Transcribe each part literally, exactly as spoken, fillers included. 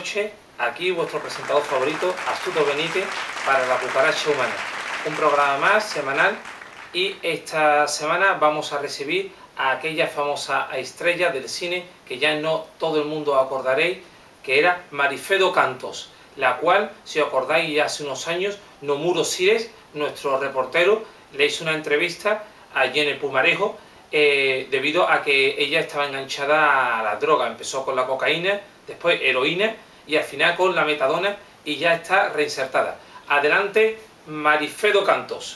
noches, aquí vuestro presentador favorito, Astuto Benítez, para La Cucaracha Humana. Un programa más, semanal, y esta semana vamos a recibir a aquella famosa estrella del cine que ya no todo el mundo acordaréis, que era Marifedo Cantos, la cual, si os acordáis, ya hace unos años, Nomuro Sires, nuestro reportero, le hizo una entrevista allí en el Pumarejo, eh, debido a que ella estaba enganchada a la droga. Empezó con la cocaína, después heroína y al final con la metadona, y ya está reinsertada. Adelante, Marifedo Cantos.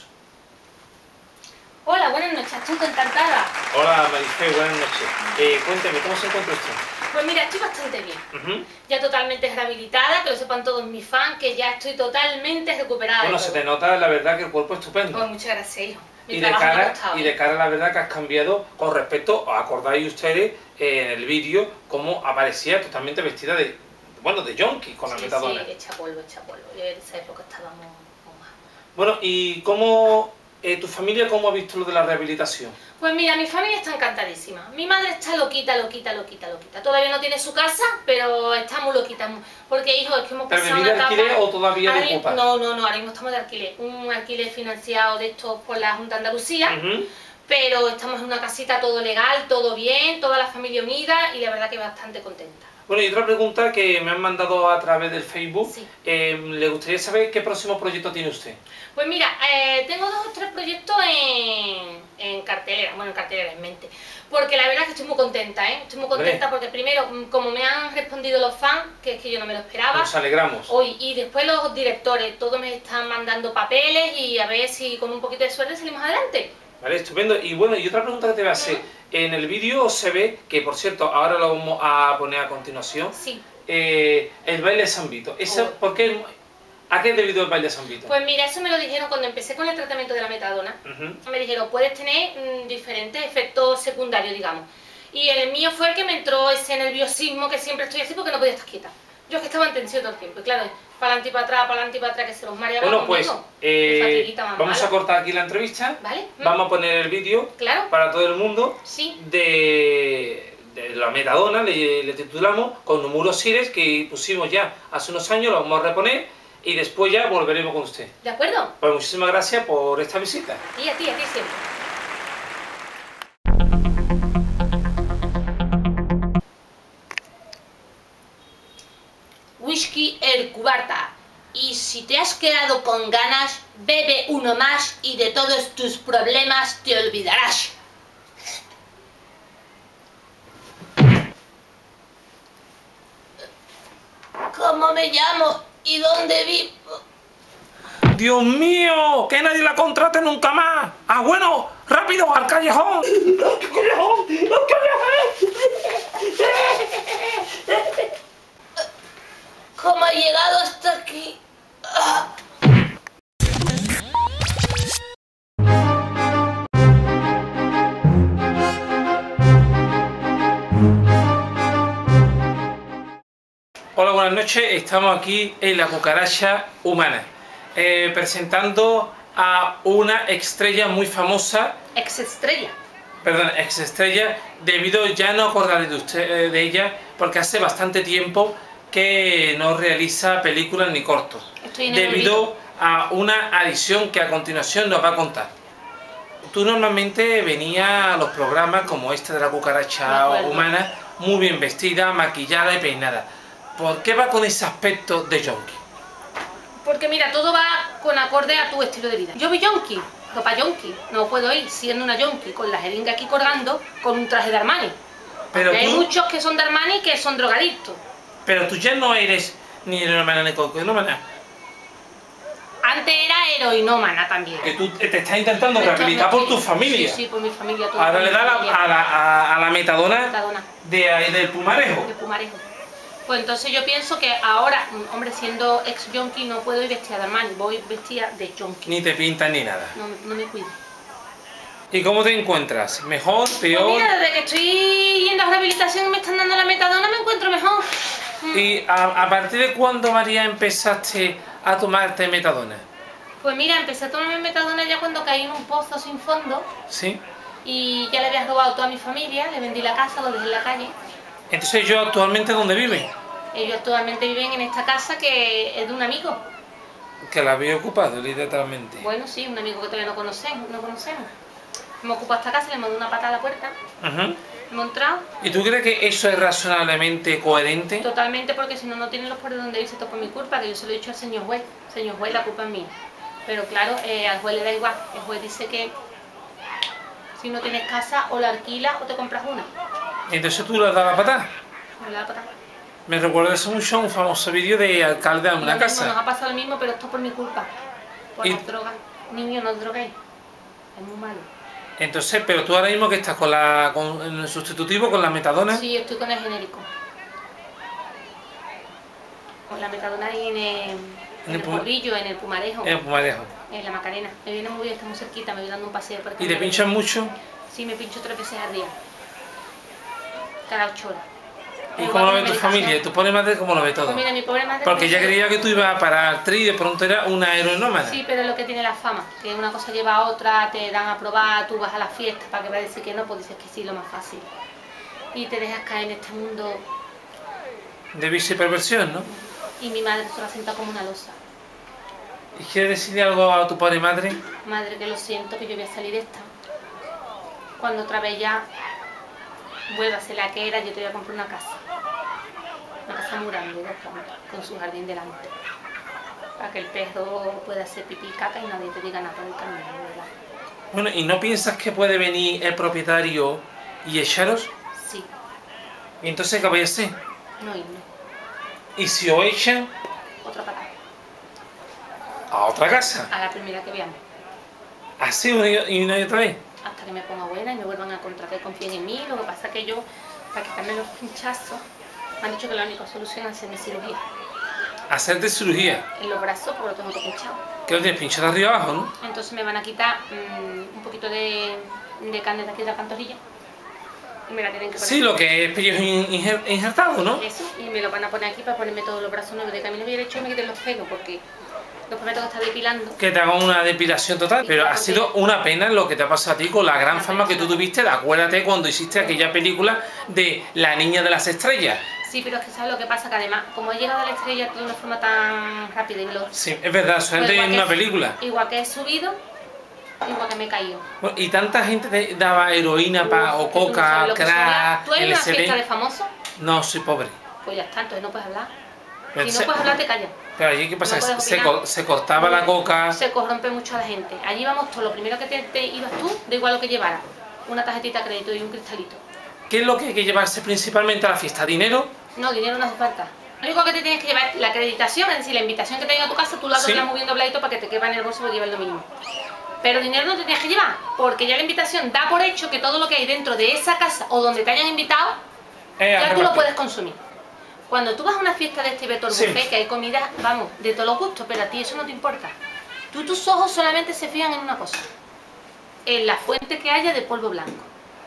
Hola, buenas noches, Astuto, encantada. Hola Marifedo, buenas noches. Eh, cuénteme, ¿cómo se encuentra usted? Pues mira, estoy bastante bien. Uh-huh. Ya totalmente rehabilitada, que lo sepan todos mis fans, que ya estoy totalmente recuperada. Bueno, se te nota la verdad que el cuerpo es estupendo. Pues muchas gracias, hijo. Mi Y de, cara, y de cara a la verdad que has cambiado con respecto, acordáis ustedes eh, en el vídeo cómo aparecía totalmente vestida de, bueno, de yonki con sí, la metadona. Sí, echa polvo, echa polvo. Yo en esa época estábamos más. Bueno, ¿y cómo, eh, tu familia cómo ha visto lo de la rehabilitación? Pues mira, mi familia está encantadísima. Mi madre está loquita, loquita, loquita, loquita. Todavía no tiene su casa, pero está muy loquita. Porque, hijo, es que hemos ¿Pero pasado vivir una de alquiler etapa... o todavía de ocupa? No, no, no, ahora mismo estamos de alquiler. Un alquiler financiado de estos por la Junta de Andalucía. Uh-huh. Pero estamos en una casita todo legal, todo bien, toda la familia unida y la verdad que bastante contenta. Bueno, y otra pregunta que me han mandado a través del Facebook. Sí. Eh, ¿Le gustaría saber qué próximo proyecto tiene usted? Pues mira, eh, tengo dos o tres proyectos en, en cartelera, bueno, en cartelera en mente. Porque la verdad es que estoy muy contenta, ¿eh? Estoy muy contenta ¿Ve? Porque primero, como me han respondido los fans, que es que yo no me lo esperaba. Nos alegramos. Hoy, y después los directores, todos me están mandando papeles y a ver si con un poquito de suerte salimos adelante. Vale, estupendo. Y bueno, y otra pregunta que te voy a hacer. ¿Mm? En el vídeo se ve, que por cierto, ahora lo vamos a poner a continuación, sí. eh, el baile de San Vito. ¿Eso, oh. ¿Por qué, ¿A qué es debido el baile de San Vito? Pues mira, eso me lo dijeron cuando empecé con el tratamiento de la metadona. Uh-huh. Me dijeron, puedes tener mmm, diferentes efectos secundarios, digamos. Y el mío fue el que me entró ese nerviosismo que siempre estoy así porque no podía estar quieta. Yo es que estaba en tensión todo el tiempo, y claro, para adelante y para atrás, para adelante y para atrás, que se los mareaba. Bueno, pues, eh, vamos malo. a cortar aquí la entrevista, ¿Vale? Vamos a poner el vídeo claro. para todo el mundo sí. de, de la metadona, le, le titulamos, con Nomuro Sires, que pusimos ya hace unos años, lo vamos a reponer, y después ya volveremos con usted. ¿De acuerdo? Pues muchísimas gracias por esta visita. Y a ti, a ti siempre. Whisky El Cubarta. Y si te has quedado con ganas, bebe uno más y de todos tus problemas te olvidarás. ¿Cómo me llamo y dónde vivo? ¡Dios mío! ¡Que nadie la contrate nunca más! ¡Ah, bueno! ¡Rápido! ¡Al callejón! ¡Al callejón! ¡Al callejón! ¿Cómo ha llegado hasta aquí? ¡Ah! Hola, buenas noches. Estamos aquí en La Cucaracha Humana, eh, presentando a una estrella muy famosa. Ex estrella. Perdón, ex estrella, debido, ya no acordaré de usted, de ella, porque hace bastante tiempo que no realiza películas ni cortos, debido a una adición que a continuación nos va a contar. Tú normalmente venías a los programas como este de La Cucaracha Humana, muy bien vestida, maquillada y peinada. ¿Por qué va con ese aspecto de yonki? Porque mira, todo va con acorde a tu estilo de vida. Yo voy yonki, ropa yonki, no puedo ir siendo una yonki con la jeringa aquí colgando con un traje de Armani. Pero tú... hay muchos que son de Armani que son drogadictos. Pero tú ya no eres ni heroinómana ni cocainómana. Antes era heroinómana también. Que tú te estás intentando rehabilitar por tu familia. Sí, sí, por mi familia. Ahora le da la, a, la, a, a la metadona, metadona. De, del Pumarejo. De Pumarejo. Pues entonces yo pienso que ahora, hombre, siendo ex yonki no puedo ir vestida de Armani, voy vestida de yonki. Ni te pintas ni nada. No, no me cuido. ¿Y cómo te encuentras? ¿Mejor? ¿Peor? Pues mira, desde que estoy yendo a rehabilitación y me están dando la metadona me encuentro mejor. ¿Y a, a partir de cuándo, María, empezaste a tomarte metadona? Pues mira, empecé a tomarme metadona ya cuando caí en un pozo sin fondo. ¿Sí? Y ya le había robado a toda mi familia, le vendí la casa, lo dejé en la calle. Entonces, ¿yo actualmente dónde vive? Ellos actualmente viven en esta casa que es de un amigo. Que la había ocupado, literalmente. Bueno, sí, un amigo que todavía no conocemos. No conocemos. Hemos ocupado esta casa, le hemos dado una patada a la puerta. Uh-huh. Hemos entrado. ¿Y tú crees que eso es razonablemente coherente? Totalmente, porque si no, no tienen los por dónde irse, todo por mi culpa, que yo se lo he dicho al señor juez. Señor juez, la culpa es mía. Pero claro, eh, al juez le da igual. El juez dice que si no tienes casa, o la alquilas o te compras una. Entonces tú le has dado la patada. Me la da patada. Me recuerda eso mucho a un famoso vídeo de alcalde de una lo casa. Mismo, nos ha pasado lo mismo, pero esto por mi culpa. Por y... las drogas. Niños, no os droguéis. Es muy malo. Entonces, pero tú ahora mismo que estás con la con el sustitutivo, con la metadona. Sí, estoy con el genérico. Con la metadona ahí en el, en en el Porrillo, en el Pumarejo. En el Pumarejo. En la Macarena. Me viene muy bien, está muy cerquita, me voy dando un paseo por aquí. ¿Y te pinchan mucho? Sí, me pincho tres veces al día. Cada ocho horas. ¿Y cómo lo ve tu familia? ¿Y tu pobre madre cómo lo ve todo? Pues mira, mi pobre madre... Porque ella creía que tú ibas a parar tri y de pronto era una aeronómada. Sí, pero es lo que tiene la fama, que una cosa lleva a otra, te dan a probar, tú vas a la fiesta para que va a decir que no, pues dices que sí, lo más fácil. Y te dejas caer en este mundo... De vicio y perversión, ¿no? Y mi madre se la sienta como una losa. ¿Y quieres decirle algo a tu pobre madre? Madre, que lo siento, que yo voy a salir de esta. Cuando otra vez ya vuelva a ser la que era, yo te voy a comprar una casa. Una casa muy grande, dos plantas, con su jardín delante. Para que el perro pueda hacer pipí y caca y nadie te diga nada por el camino, ¿verdad? Bueno, ¿y no piensas que puede venir el propietario y echaros? Sí. ¿Y entonces qué vais a hacer? No irnos. ¿Y si os echan? Otra patada. ¿A otra casa? A la primera que veamos. ¿Así una y una y otra vez? Hasta que me ponga buena y me vuelvan a contratar y confíen en mí. Lo que pasa es que yo, para quitarme los pinchazos, me han dicho que la única solución es hacerme cirugía. ¿Hacerte cirugía? En los brazos, porque lo tengo todo pinchado. Que lo tienes pinchado de arriba abajo, ¿no? Entonces me van a quitar mmm, un poquito de, de carne de aquí de la pantorrilla. Y me la tienen que poner. Sí, lo que es pellejo injertado, ¿no? Eso, y me lo van a poner aquí para ponerme todos los brazos nuevos. De camino hubiera hecho y me quiten los pelos, porque después me tengo que estar depilando. Que te hagan una depilación total. Pero ha sido una pena lo que te ha pasado a ti con la gran fama que tú tuviste. Acuérdate cuando hiciste aquella película de La Niña de las Estrellas. Sí, pero es que sabes lo que pasa, que además, como he llegado a la estrella de una forma tan rápida y veloz. Sí, es verdad, solamente pues en una película. Igual que he subido, igual que me he caído. Bueno, y tanta gente te daba heroína pa, o coca, no crack, ¿Tú eres una fiesta de famosos? No, soy pobre. Pues ya está, entonces no puedes hablar. Pero si se... no puedes hablar, te callas. Pero allí, ¿qué pasa? No se, co se cortaba la coca. Se corrompe mucho a la gente. Allí vamos todos, lo primero que te, te ibas tú, da igual lo que llevaras. Una tarjetita de crédito y un cristalito. ¿ ¿Qué es lo que hay que llevarse principalmente a la fiesta? ¿Dinero? No, dinero no hace falta. Lo único que te tienes que llevar es la acreditación, es decir, la invitación que te venga a tu casa, tú la doblas muy bien dobladito para que te quepa en el bolso porque lleva lo mismo. Pero dinero no te tienes que llevar, porque ya la invitación da por hecho que todo lo que hay dentro de esa casa o donde te hayan invitado, eh, ya tú lo puedes consumir. Cuando tú vas a una fiesta de este Betor sí. Buffet, que hay comida, vamos, de todos los gustos, pero a ti eso no te importa. Tú, tus ojos solamente se fijan en una cosa, en la fuente que haya de polvo blanco.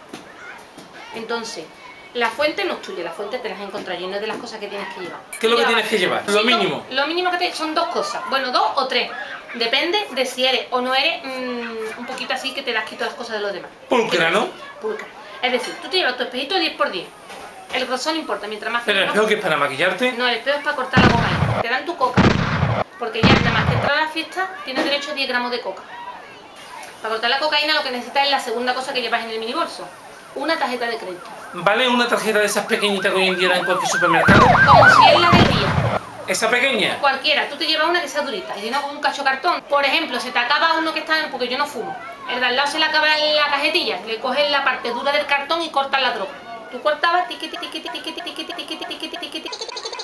Entonces, la fuente no es tuya, la fuente te las encontrar y no es de las cosas que tienes que llevar. ¿Qué es lo que tienes que llevar? Lo mínimo. Lo mínimo que te, son dos cosas, bueno, dos o tres. Depende de si eres o no eres mmm, un poquito así que te das quito las cosas de los demás. Pulcra, ¿no? Pulcra. Es decir, tú te llevas tu espejito diez por diez. El grosor no importa, mientras más... ¿Pero el espejo que es para maquillarte? No, el espejo es para cortar la coca. Te dan tu coca, porque ya nada más que entrar a la fiesta tienes derecho a diez gramos de coca. Para cortar la cocaína lo que necesitas es la segunda cosa que llevas en el mini bolso. Una tarjeta de crédito. ¿Vale una tarjeta de esas pequeñitas que hoy en día dan en cualquier supermercado? Como si es la del día. ¿Esa pequeña? Cualquiera, tú te llevas una que sea durita, y si no con un cacho cartón. Por ejemplo, se te acaba uno que está, porque yo no fumo. El de al lado se le acaba la cajetilla, le coges la parte dura del cartón y cortas la droga. Tú cortabas tiqui tiqui tiqui tiqui tiqui tiqui tiqui tiqui tiqui tiqui.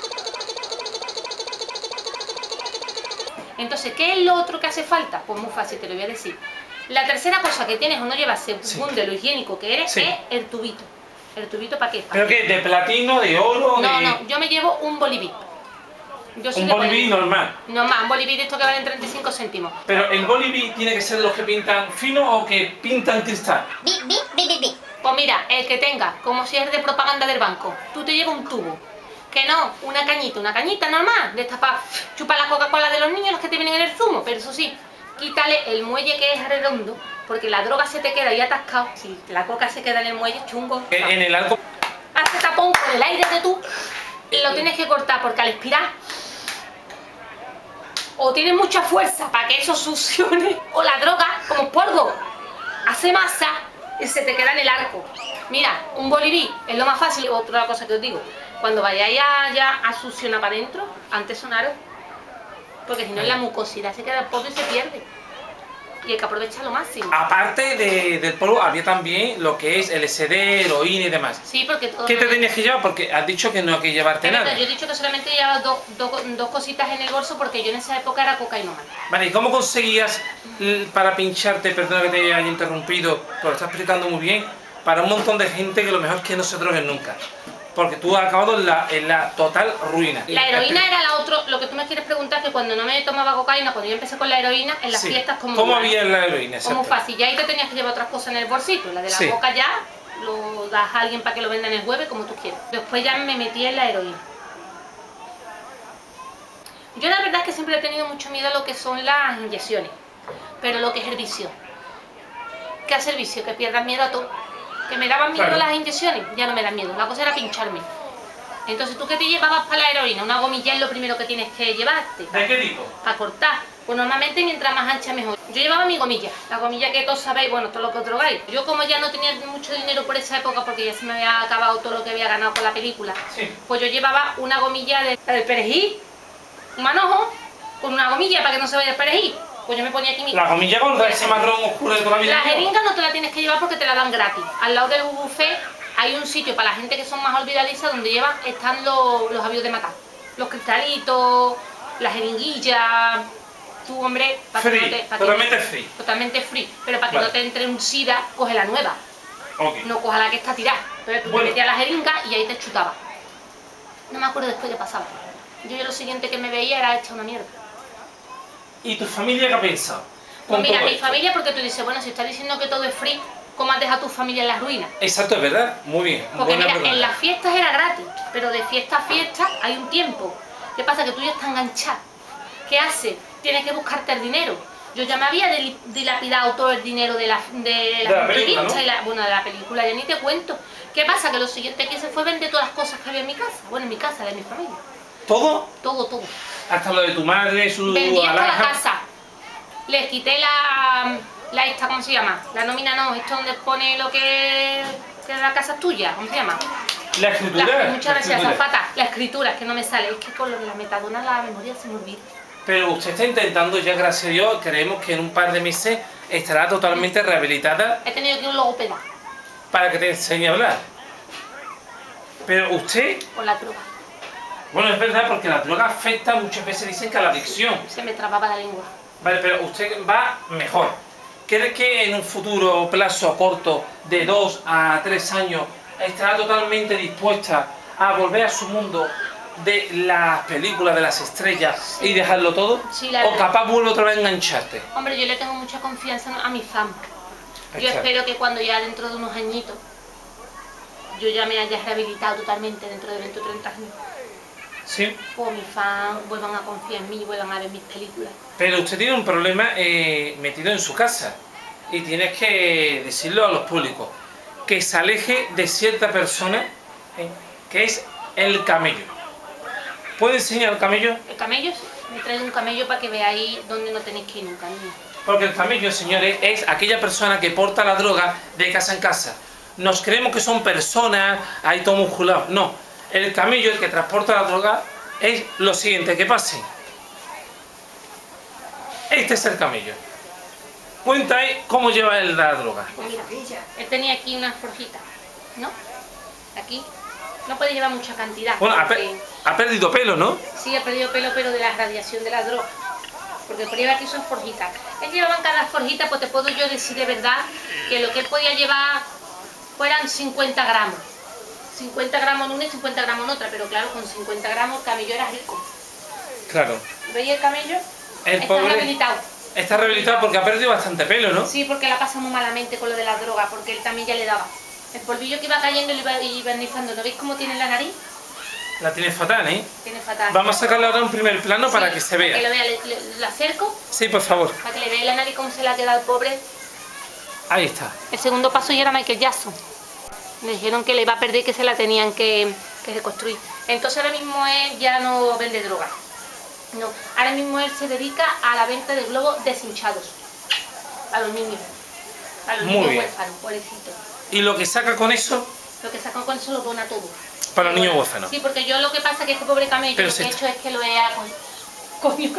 Entonces, ¿qué es lo otro que hace falta? Pues muy fácil, te lo voy a decir. La tercera cosa que tienes o no llevas, según sí. de lo higiénico que eres, sí. es el tubito. ¿El tubito para qué? ¿Para ¿Pero qué? ¿De platino, de oro? No, de... no, yo me llevo un boliví. Yo soy un boliví normal. Normal, un boliví de estos que valen treinta y cinco céntimos. Pero el boliví tiene que ser los que pintan fino o que pintan cristal. Bi, bi, bi, bi, bi. Pues mira, el que tenga, como si es de propaganda del banco, tú te llevas un tubo. Que no, una cañita, una cañita normal, de esta para chupar la Coca-Cola de los niños, los que te vienen en el zumo, pero eso sí, quítale el muelle que es redondo, porque la droga se te queda ahí atascado. Si la coca se queda en el muelle, chungo. En el algo. Hace tapón con el aire de tú lo tienes que cortar porque al expirar o tienes mucha fuerza para que eso succione, o la droga, como polvo, hace masa y se te queda en el arco. Mira, un boliví es lo más fácil. Otra cosa que os digo, cuando vayáis a, ya a succionar para adentro, antes sonaros, porque si no la mucosidad se queda el polvo y se pierde. Y hay que aprovechar lo máximo. Aparte de, del polvo, había también lo que es L S D, heroína y demás. Sí, porque todo... ¿Qué te tenías que llevar? Porque has dicho que no hay que llevarte Pero nada. yo he dicho que solamente llevaba dos, dos, dos cositas en el bolso porque yo en esa época era cocainómana. Vale, ¿y cómo conseguías para pincharte, perdona que te haya interrumpido, pero lo estás explicando muy bien, para un montón de gente que lo mejor es que no se droguen nunca? Porque tú has acabado en la, en la total ruina. La heroína era la otra, lo que tú me quieres preguntar, que cuando no me tomaba cocaína, cuando yo empecé con la heroína, en las sí. fiestas como... ¿Cómo había la heroína? Como fácil, ya ahí te tenías que llevar otras cosas en el bolsito, la de la sí. coca ya, lo das a alguien para que lo venda en el jueves, como tú quieras. Después ya me metí en la heroína. Yo la verdad es que siempre he tenido mucho miedo a lo que son las inyecciones, pero lo que es el vicio. ¿Qué hace el vicio? Que pierdas miedo a todo. Que me daban miedo claro. las inyecciones, ya no me dan miedo, la cosa era pincharme. Entonces, ¿tú qué te llevabas para la heroína? Una gomilla es lo primero que tienes que llevarte. ¿De qué tipo? Para cortar. Pues normalmente mientras más ancha mejor. Yo llevaba mi gomilla, la gomilla que todos sabéis, bueno, todo lo que os drogáis. Yo como ya no tenía mucho dinero por esa época porque ya se me había acabado todo lo que había ganado con la película, sí. Pues yo llevaba una gomilla de, del perejil, un manojo, con una gomilla para que no se vaya el perejil. Pues yo me ponía aquí mi... La gomilla con ese marrón oscuro de toda la vida. La jeringa no te la tienes que llevar porque te la dan gratis. Al lado del buffet hay un sitio para la gente que son más olvidadizas donde llevan, están los, los avíos de matar. Los cristalitos, las jeringuillas... Tú, hombre, para free, que no te... Para totalmente que, free. Totalmente free. Pero para que vale. no te entre un sida, coge la nueva. Okay. No coja la que está tirada. Entonces tú bueno. te metías la jeringa y ahí te chutaba. No me acuerdo después qué pasaba. Yo, yo lo siguiente que me veía era hecha una mierda. ¿Y tu familia qué ha pensado? Pues mira, mi familia, porque tú dices, bueno, si estás diciendo que todo es free, ¿cómo has dejado a tu familia en las ruinas? Exacto, es verdad, muy bien. Porque mira, pregunta. en las fiestas era gratis, pero de fiesta a fiesta hay un tiempo. ¿Qué pasa? Que tú ya estás enganchado. ¿Qué haces? Tienes que buscarte el dinero. Yo ya me había dilapidado todo el dinero de la, de la, de la película, ¿no? y la, bueno, de la película, ya ni te cuento. ¿Qué pasa? Que lo siguiente que hice fue vender todas las cosas que había en mi casa. Bueno, en mi casa, de mi familia. ¿Todo? Todo, todo. Hasta lo de tu madre, su vendí hasta alhaja. la casa. Les quité la, la esta, ¿cómo se llama? La nómina no, esto donde pone lo que, que la casa es tuya, ¿cómo se llama? La escritura. La, muchas gracias, Zafata. La escritura, es que no me sale, es que con lo de la metadona la memoria se me olvida. Pero usted está intentando, ya gracias a Dios, creemos que en un par de meses estará totalmente rehabilitada. He tenido que ir a un logopeda. Para que te enseñe a hablar. Pero usted... Con la droga. Bueno, es verdad, porque la droga afecta, muchas veces dicen que a la adicción. Se me trababa la lengua. Vale, pero usted va mejor. ¿Cree que en un futuro plazo corto de dos a tres años estará totalmente dispuesta a volver a su mundo de las películas, de las estrellas, sí, y dejarlo todo? Sí, la ¿O verdad. capaz vuelve otra vez a engancharte? Hombre, yo le tengo mucha confianza a mis fans. Yo Exacto. espero que cuando ya dentro de unos añitos yo ya me haya rehabilitado totalmente dentro de veinte o treinta años. Sí. Pues mis fans vuelvan a confiar en mí y vuelvan a ver mis películas. Pero usted tiene un problema eh, metido en su casa y tienes que decirlo a los públicos, que se aleje de cierta persona, eh, que es el camello. ¿Puede enseñar el camello? ¿El camello? Me traigo un camello para que veáis dónde no tenéis que ir nunca, niño. Porque el camello, señores, es aquella persona que porta la droga de casa en casa. Nos creemos que son personas, ahí todo musculado. No, el camello, el que transporta la droga, es lo siguiente, que pasen. Este es el camello. Cuéntame cómo lleva él la droga. Pues mira, él tenía aquí unas forjitas, ¿no? Aquí. No puede llevar mucha cantidad. Bueno, ha, porque... per ha perdido pelo, ¿no? Sí, ha perdido pelo, pero de la radiación de la droga. Porque por lleva aquí son forjitas. Él llevaba en cada forjita, pues te puedo yo decir de verdad que lo que él podía llevar fueran cincuenta gramos. cincuenta gramos en una y cincuenta gramos en otra, pero claro, con cincuenta gramos el camello era rico. Claro. ¿Veis el camello? El Está pobre rehabilitado. Está rehabilitado porque ha perdido bastante pelo, ¿no? Sí, porque la pasa muy malamente con lo de la droga, porque él también ya le daba. El polvillo que iba cayendo le iba, iba nifando. ¿No veis cómo tiene la nariz? La tiene fatal, ¿eh? Tiene fatal. Vamos a sacarle ahora un primer plano, sí, para que se vea. Para que lo vea, le, le, la acerco. Sí, por favor. Para que le veáis la nariz cómo se la ha quedado el pobre. Ahí está. El segundo paso ya era Michael Jackson. Le dijeron que le iba a perder y que se la tenían que, que reconstruir. Entonces ahora mismo él ya no vende droga. No, ahora mismo él se dedica a la venta de globos deshinchados. A los niños. A los Muy niños bien. huérfanos, pobrecitos. ¿Y lo que saca con eso? Lo que sacan con eso lo dona todo. Para los niños Bueno, huérfanos. Sí, porque yo lo que pasa es que este pobre camello Pero lo si que he está- hecho es que lo he... Coño,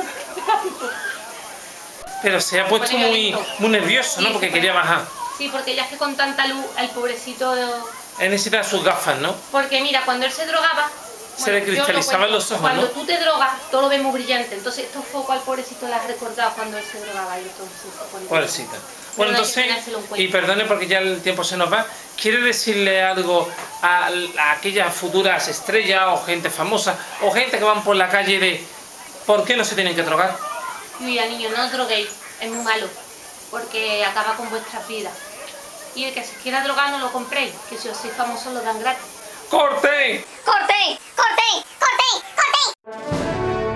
Pero se ha puesto Bueno, muy, yo- muy nervioso, ¿no? Sí, Porque sí, quería bajar. Sí, porque ya es que con tanta luz el pobrecito... Él necesita sus gafas, ¿no? Porque mira, cuando él se drogaba... Se le yo lo cristalizaban cuento, los ojos, Cuando ¿no? tú te drogas, todo lo ves muy brillante. Entonces estos focos al pobrecito le has recordado cuando él se drogaba y entonces se pone... Pobrecita. Pero Bueno, no hay que entonces, ponérselo en cuenta. y perdone porque ya el tiempo se nos va, ¿quiere decirle algo a, a aquellas futuras estrellas o gente famosa o gente que van por la calle de por qué no se tienen que drogar? Mira, niños, no os droguéis, es muy malo, porque acaba con vuestras vidas. Y el que se quiera drogar no lo compréis, que si os sois famosos lo dan gratis. ¡Corte! ¡Corte! ¡Corte! ¡Corte! ¡Corte!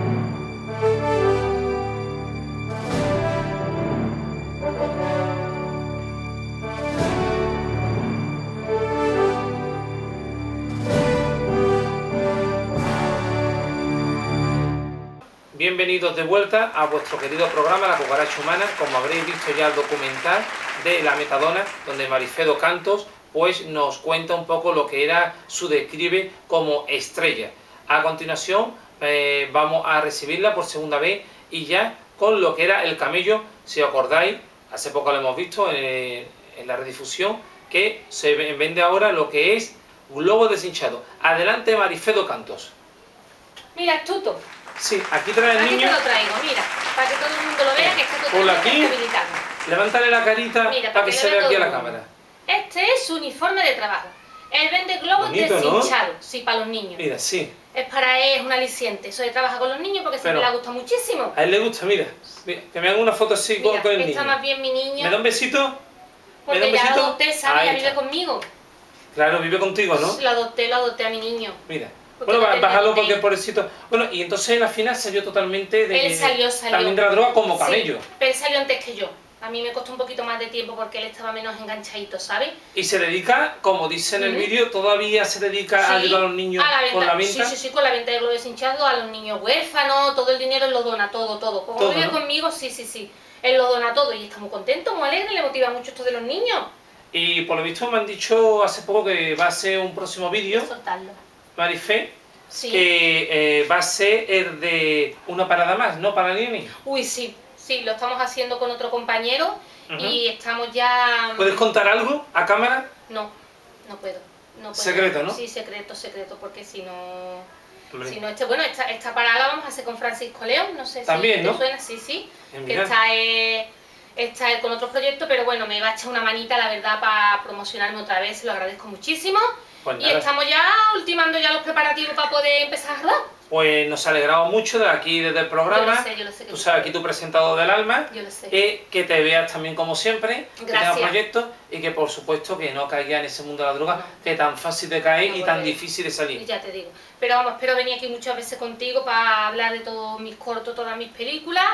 Bienvenidos de vuelta a vuestro querido programa La Cucaracha Humana. Como habréis visto ya el documental de la metadona, donde Marifé dos Cantos pues nos cuenta un poco lo que era su describe como estrella. A continuación eh, vamos a recibirla por segunda vez y ya con lo que era el camello, si os acordáis, hace poco lo hemos visto en, en la redifusión, que se vende ahora lo que es globo deshinchado. Adelante Marifé dos Cantos. Mira, astuto, Sí, aquí trae el aquí niño. te lo traigo, mira, para que todo el mundo lo vea que está Ponlo totalmente aquí. habilitado. Levántale la carita Mira, para que le se vea vea aquí a todo la el mundo. cámara. Este es su uniforme de trabajo. Él vende globos Bonito, ¿no? deshinchados, sí, para los niños. Mira, sí. Es para él, es un aliciente. Eso de trabajar con los niños porque Pero- siempre le gusta muchísimo. A él le gusta, mira. Mira, que me hagan una foto así con, Mira, con el está niño. más bien mi niño, ¿Me da un besito? ¿Me da porque un ya lo besito? adopté, ¿sabes? Ahí Ya vive está. conmigo. Claro, vive contigo, ¿no? Lo adopté, lo adopté a mi niño. Mira. Porque Bueno, no ba- tenía bájalo ni porque idea. pobrecito. Bueno, y entonces al final salió totalmente de... Él salió, salió. También de la droga como camello. Sí, pero él salió antes que yo. A mí me costó un poquito más de tiempo porque él estaba menos enganchadito, ¿sabes? Y se dedica, como dice en el Ujú. vídeo, todavía se dedica a Sí, ayudar a los niños a la venta. con la venta. Sí, sí, sí, con la venta de globos hinchados, a los niños huérfanos, todo el dinero él lo dona, todo, todo. Como Todo, vive ¿no? conmigo, sí, sí, sí. Él lo dona todo y está muy contento, muy alegre, le motiva mucho esto de los niños. Y por lo visto me han dicho hace poco que va a ser un próximo vídeo, Soltarlo. Marifé, Sí. que eh, va a ser el de una parada más, ¿no? Para Nini. Uy, sí, sí, lo estamos haciendo con otro compañero Ujú. y estamos ya... ¿Puedes contar algo a cámara? No, no puedo. No puedo. Secreto, ¿no? Sí, secreto, secreto, porque si no... Hombre. Si no este, bueno, esta, esta parada la vamos a hacer con Francisco León, no sé También, si te ¿no? suena, sí, sí. Eh, Que mira. está, eh, está él con otros proyectos, pero bueno, me va a echar una manita, la verdad, para promocionarme otra vez, se lo agradezco muchísimo. Pues Y nada. estamos ya ultimando ya los preparativos para poder empezar a rodar. Pues nos ha alegrado mucho de aquí desde el programa. Yo lo sé, yo lo sé que Tú lo sabes, sé. aquí tu presentador del alma. Yo lo sé. Eh, que te veas también como siempre, que tengas Gracias. proyectos y que por supuesto que no caigas en ese mundo de la droga, No. que es tan fácil de caer No y tan volveré. difícil de Y salir. ya te digo. Pero vamos, espero venir aquí muchas veces contigo para hablar de todos mis cortos, todas mis películas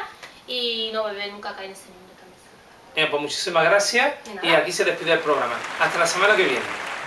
y no beber nunca caer en ese mundo también. Eh, pues muchísimas gracias De nada. y aquí se despide el programa. Hasta la semana que viene.